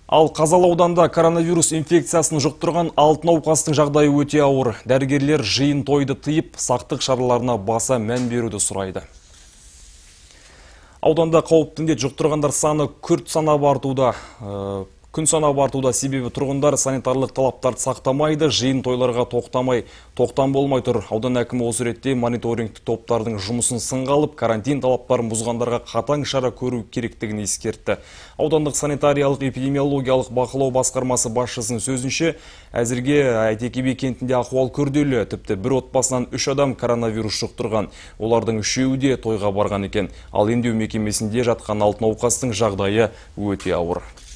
Ал Қазалы ауданында коронавирус инфекциясын жұқтырған 6 науқастың жағдайы өте ауыр. Дәрігерлер жиын тойды тыйып, сақтық шараларына баса мән беруді сұрайды. Ауданда қауіпті індет жұқтырғандар саны күрт санап артуда. Күн санап артуда, себебі тұрғындар санитарлық талаптарды сақтамайды, жиын тойларға тоқтам болмай тұр. Аудан әкімі осы ретте мониторингтік топтардың жұмысын сынға алып, карантин талаптарын бұзғандарға қатаң шара көру керектігін ескертті. Аудандық санитариялық эпидемиологиялық бақылау басқармасы басшысының сөзінше, әзірге Әйтеке би кентінде ахуал күрделі, тіпті бір отбасынан 3 адам коронавирус жұқтырған. Олардың 3-еуі де тойға барған екен. Ал емдеу мекемесінде жатқан 6 науқастың жағдайы өте ауыр.